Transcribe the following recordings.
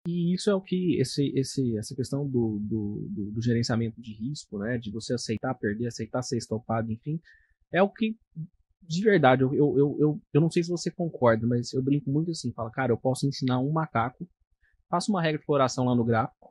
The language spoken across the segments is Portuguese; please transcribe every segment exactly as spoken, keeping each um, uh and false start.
E isso é o que, esse, esse, essa questão do, do, do, do gerenciamento de risco, né, de você aceitar perder, aceitar ser estopado, enfim, é o que, de verdade, eu, eu, eu, eu, eu não sei se você concorda, mas eu brinco muito assim, falo, cara, eu posso ensinar um macaco, faço uma regra de exploração lá no gráfico,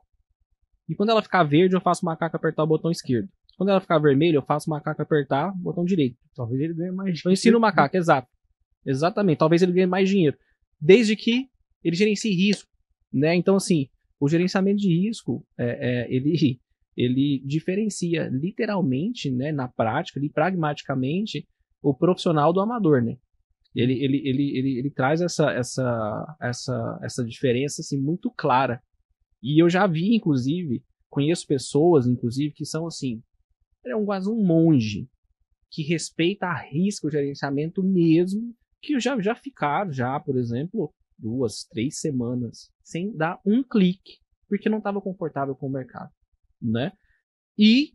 e quando ela ficar verde, eu faço o macaco apertar o botão esquerdo. Quando ela ficar vermelha, eu faço o macaco apertar o botão direito. Talvez ele ganhe mais dinheiro. Eu ensino o macaco, exato. Exatamente, talvez ele ganhe mais dinheiro. Desde que ele gerencie risco, né? Então, assim, o gerenciamento de risco, é, é, ele, ele diferencia literalmente, né, na prática, ali, pragmaticamente, o profissional do amador, né? Ele, ele, ele, ele, ele traz essa, essa, essa, essa diferença assim, muito clara. E eu já vi, inclusive, conheço pessoas, inclusive, que são assim, é um, quase um monge, que respeita a risco o gerenciamento mesmo, que já, já ficaram, já, por exemplo, duas, três semanas sem dar um clique, porque não estava confortável com o mercado, né? E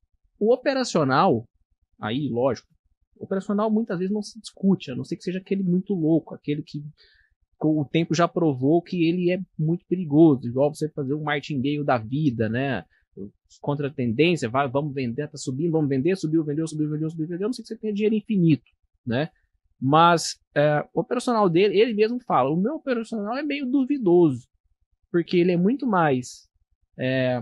o operacional, aí, lógico, o operacional muitas vezes não se discute, a não ser que seja aquele muito louco, aquele que com o tempo já provou que ele é muito perigoso, igual você fazer um martingale da vida, né? Contra a tendência, vai, vamos vender, tá subindo, vamos vender, subiu, vendeu, subiu, vendeu, subiu, vendeu, não sei que você tenha dinheiro infinito, né? Mas é, o operacional dele, ele mesmo fala, o meu operacional é meio duvidoso, porque ele é muito mais, é,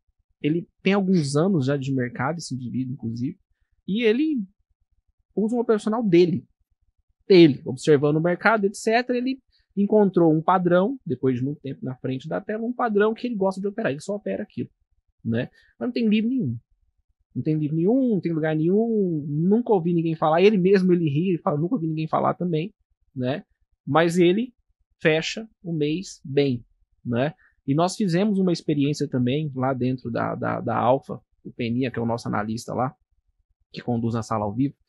ele tem alguns anos já de mercado, esse indivíduo, inclusive, e ele usa um operacional dele, dele, observando o mercado, etcétera, ele encontrou um padrão, depois de muito tempo na frente da tela, um padrão que ele gosta de operar, ele só opera aquilo, né? Mas não tem livro nenhum. Não tem livro nenhum, não tem lugar nenhum, nunca ouvi ninguém falar, ele mesmo ele ri, ele fala, nunca ouvi ninguém falar também, né? Mas ele fecha o mês bem, né? E nós fizemos uma experiência também lá dentro da, da, da Alfa, o Peninha, que é o nosso analista lá, que conduz na sala ao vivo,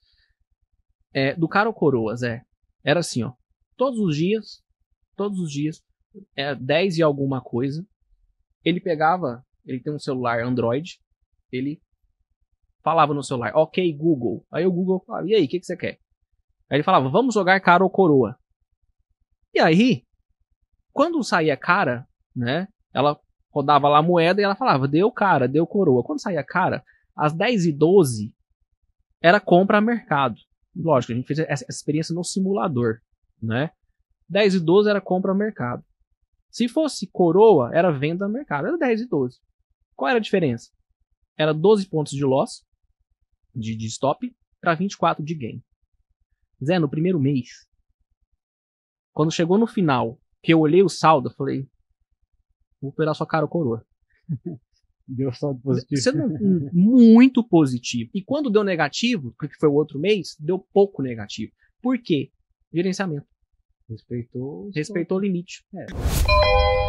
é, do cara ou coroa, Zé, era assim, ó, todos os dias, todos os dias, é, dez e alguma coisa, ele pegava, ele tem um celular Android, ele falava no celular, ok, Google, aí o Google falava, e aí, o que, que você quer? Aí ele falava, vamos jogar cara ou coroa. E aí, quando saía cara, né, ela rodava lá a moeda e ela falava, deu cara, deu coroa. Quando saía cara, às dez e doze, era compra a mercado. Lógico, a gente fez essa experiência no simulador, né? dez e doze era compra a mercado. Se fosse coroa, era venda a mercado. Era dez e doze. Qual era a diferença? Era doze pontos de loss, de, de stop, para vinte e quatro de gain. Zé, no primeiro mês, quando chegou no final, que eu olhei o saldo, eu falei, vou operar só cara ou coroa. Deu saldo positivo. Sendo muito positivo. E quando deu negativo, porque foi o outro mês, deu pouco negativo. Por quê? Gerenciamento. Respeitou. Respeitou o limite. É.